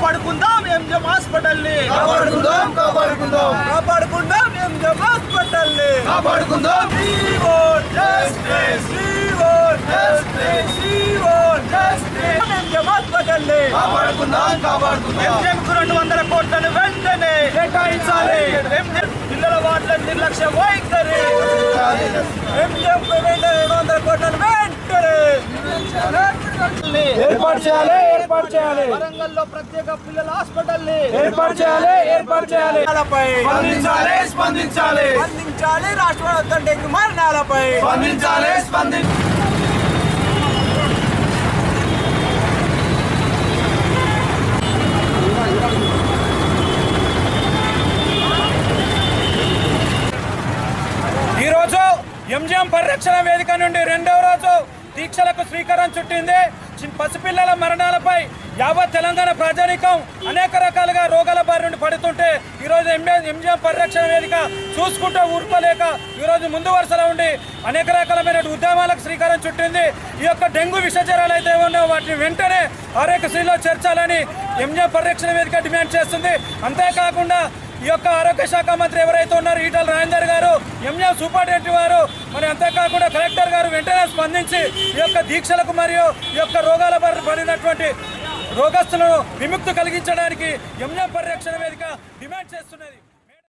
కాపాడుకుందాం MGM hospital ని కాపాడుకుందాం ఎంజిఎం హాస్పిటల్ ని కాపాడుకుందాం ఎంజిఎం హాస్పిటల్ ని కాపాడుకుందాం ఎంజిఎం కు 200 కోట్లను వెంటనే కేటాయించాలి పిల్లల వార్డుల నిర్లక్ష్య వైఖరి ఎంజిఎం కు 200 కోట్లను వెంటనే ఏర్పాటు చేయాలి వరంగల్లో ప్రత్యేక పిల్లల హాస్పిటల్ ని ఏర్పాటు చేయాలి స్పందించాలి రాష్ట్ర వ్యాప్తంగా డెంగ్యూ మరణాలపై స్పందించాలి ఈరోజు ఎంజిఎం పరిరక్షణ వేదిక నుండి 2వ రోజు దీక్షలకు శ్రీకారం చుట్టింది. పసిపిల్లల మరణాలపై యావత్ తెలంగాణ ప్రజానీకం అనేక రకాలుగా రోగాల బారి నుండి పడుతుంటే ఈరోజు ఎంజిఎం పరిరక్షణ వేదిక చూసుకుంటూ ఊరుకోలేక ఈరోజు ముందు వరుసలో ఉండి అనేక రకాలమైన ఉద్యమాలకు శ్రీకారం చుట్టింది. ఈ యొక్క డెంగ్యూ విషజ్వరాలు అయితే ఉన్నాయో వాటిని వెంటనే ఆరోగ్యశ్రీలో చేర్చాలని ఎంజిఎం పరిరక్షణ వేదిక డిమాండ్ చేస్తుంది. అంతేకాకుండా ఈ యొక్క ఆరోగ్య శాఖ మంత్రి ఎవరైతే ఉన్నారో ఈటల రాజేందర్ గారు, ఎంజిఎం సూపరింటెండెంట్ వారు, మరి అంతేకాకుండా కలెక్టర్ గారు వెంటనే స్పందించి ఈ యొక్క దీక్షలకు మరియు ఈ యొక్క రోగాల బారిన పడినటువంటి రోగస్తులను విముక్తి కలిగించడానికి ఎంజిఎం పరిరక్షణ వేదిక డిమాండ్ చేస్తున్నది.